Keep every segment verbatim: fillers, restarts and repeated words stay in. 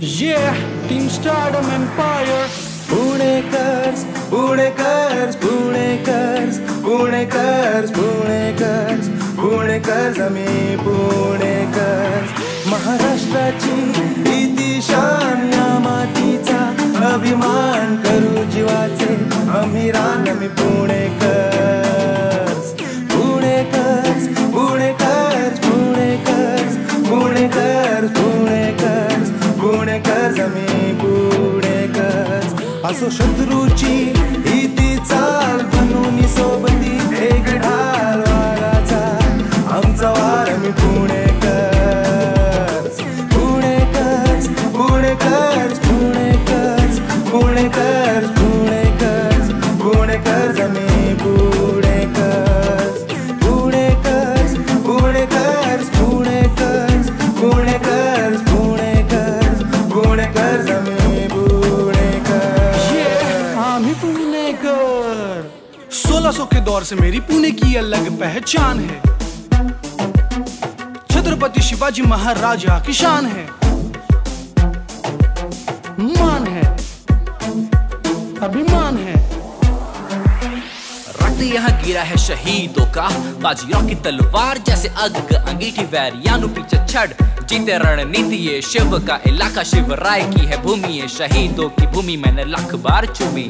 Yeah, Team Stardom Empire. Punekars Punekars Punekars Punekars Punekars Punekars आम्ही पुणेकर्स. महाराष्ट्राची इति शान या मातीचा अभिमान करू जीवाचे आम्ही रान आम्ही पुणेकर्स. पुणेकर्स पुणेकर्स पुणेकर्स पुणेकर्स पुणेकर्स पुणेकर्स आम्ही पुणेकर्स. असो शत्रूची इति चाल बनून सोबती एक ढाल वाघाचा आमचा वार आम्ही पुणेकर्स. पुणेकर्स पुणेकर्स पुणेकर्स पुणेकर्स पुणेकर्स पुणेकर्स आम्ही पुणेकर्स. पुणेकर्स पुणेकर्स पुणेकर्स पुणेकर्स पुणेकर्स पुणेकर्स आम्ही सोलह सौ के दौर से मेरी पुणे की अलग पहचान है. छत्रपति शिवाजी महाराजा की शान है, मान है, अभिमान है. रक्त यहाँ गिरा है शहीदों का, बाजीराव की तलवार जैसे अग अंगीठी वैरियानु पीछे छड़. जीते रणनीति ये शिव का इलाका, शिवराय की है भूमि ये शहीदों की भूमि मैंने लाख बार चूमी.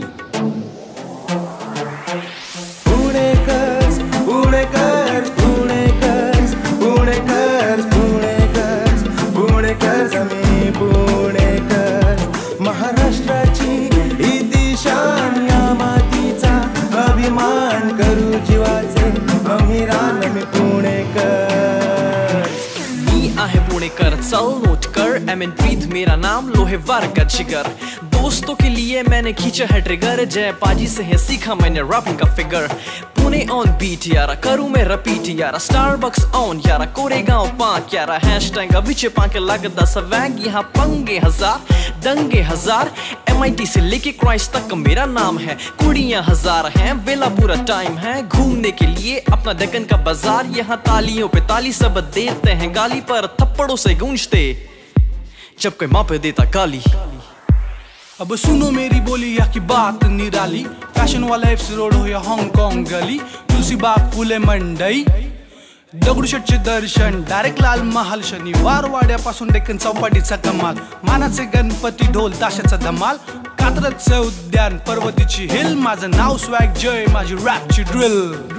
पुणेकर्स पुणेकर्स पुणेकर्स पुणेकर्स पुणेकर्स पुणेकर्स आम्ही पुणेकर्स. महाराष्ट्राची इति शान या मातीचा अभिमान करू जीवाचे आम्ही रान आम्ही पुणेकर्स. मी आहे पुणेकर चल नोट कर, एम एन प्रीत मेरा नाम लोहे वार का जिगर. दोस्तों के लिए मैंने खींचा है ट्रिगर, जय पाजी से है सीखा मैंने रैपिंग का फिगर. पुणे ऑन बीट यारा करूँ मैं रिपीट यारा, स्टारबक्स ऑन यारा कोरेगांव पांक यारा. हैशटैग विचे पांके लगदा स्वैग यहाँ पंगे हजार दंगे हजार. एम आई टी से लेके क्राइस्ट तक मेरा नाम है, कुड़ियाँ हजार हैं वेला पूरा टाइम है घूमने के लिए अपना दक्कन का बाजार. यहाँ तालियों पे ताली सब देते हैं गाली, पर थप्पड़ों से गूंजते जब कोई माँ पे देता गाली. अब सुनो मेरी बोली या की बात निराली. फॅशन वाला एफसी रोड हो या हाँगकाँग गली, तुलसी बाग फुले मंडई दगडूशेठचे दर्शन डायरेक्ट लाल महाल. शनिवार वाड्यापासून डेक्कन चौपाटीचा कमाल, मानाचे गणपती ढोल ताशाचा धमाल. कात्रजचं उद्यान पर्वतीची हिल, माझं नाव स्वॅग जय माझी रॅपची ड्रिल.